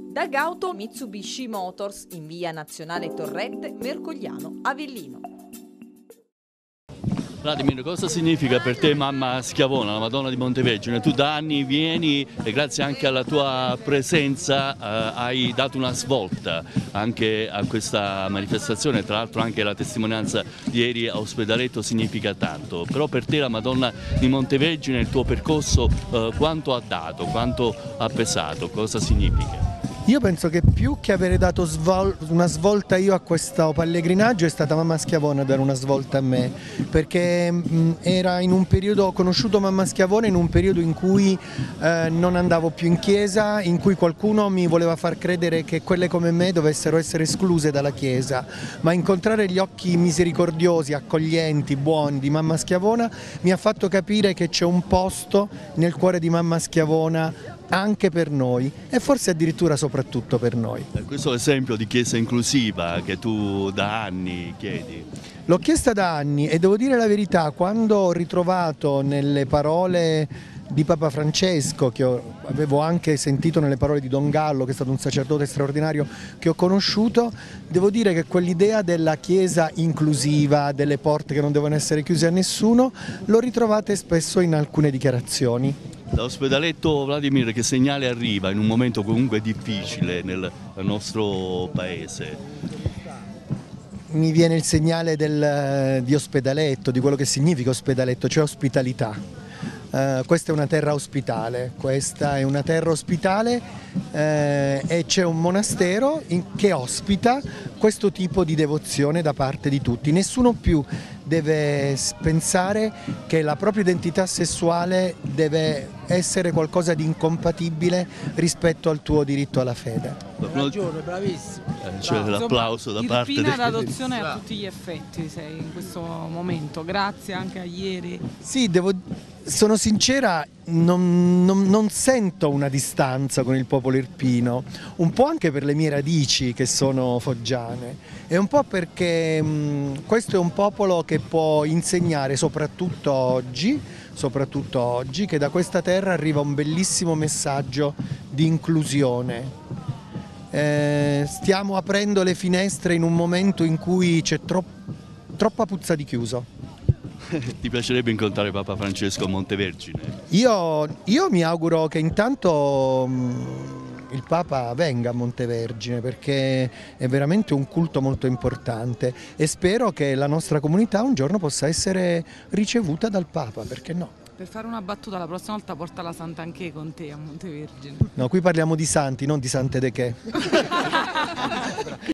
Da Gauto Mitsubishi Motors in via Nazionale Torrette, Mercogliano, Avellino. Vladimir, cosa significa per te Mamma Schiavona, la Madonna di Montevergine? Tu da anni vieni e grazie anche alla tua presenza hai dato una svolta anche a questa manifestazione, tra l'altro anche la testimonianza di ieri a Ospedaletto significa tanto, però per te la Madonna di Montevergine, il tuo percorso quanto ha dato, quanto ha pesato, cosa significa? Io penso che più che avere dato una svolta io a questo pellegrinaggio è stata Mamma Schiavona a dare una svolta a me, perché era in un periodo, ho conosciuto Mamma Schiavona in un periodo in cui non andavo più in chiesa, in cui qualcuno mi voleva far credere che quelle come me dovessero essere escluse dalla chiesa, ma incontrare gli occhi misericordiosi, accoglienti, buoni di Mamma Schiavona mi ha fatto capire che c'è un posto nel cuore di Mamma Schiavona anche per noi e forse addirittura soprattutto per noi. Questo è l'esempio di chiesa inclusiva che tu da anni chiedi. L'ho chiesta da anni e devo dire la verità, quando ho ritrovato nelle parole di Papa Francesco, che avevo anche sentito nelle parole di Don Gallo, che è stato un sacerdote straordinario che ho conosciuto, devo dire che quell'idea della chiesa inclusiva, delle porte che non devono essere chiuse a nessuno, l'ho ritrovate spesso in alcune dichiarazioni. Da Ospedaletto, Vladimir, che segnale arriva in un momento comunque difficile nel nostro paese? Mi viene il segnale di Ospedaletto, di quello che significa Ospedaletto, cioè ospitalità. Questa è una terra ospitale, e c'è un monastero che ospita questo tipo di devozione da parte di tutti. Nessuno più deve pensare che la propria identità sessuale deve essere qualcosa di incompatibile rispetto al tuo diritto alla fede. Ragione, bravissimo. C'è l'applauso da parte Irpina d'adozione a tutti gli effetti sei in questo momento, grazie anche a ieri. Sì, sono sincera, non sento una distanza con il popolo irpino, un po' anche per le mie radici che sono foggiane e un po' perché questo è un popolo che può insegnare soprattutto oggi, che da questa terra arriva un bellissimo messaggio di inclusione. Stiamo aprendo le finestre in un momento in cui c'è troppa puzza di chiuso. Ti piacerebbe incontrare Papa Francesco a Montevergine? Io mi auguro che intanto il Papa venga a Montevergine, perché è veramente un culto molto importante e spero che la nostra comunità un giorno possa essere ricevuta dal Papa, perché no? Per fare una battuta, la prossima volta porta la Sant'Anché con te a Montevergine. No, qui parliamo di santi, non di sante de che.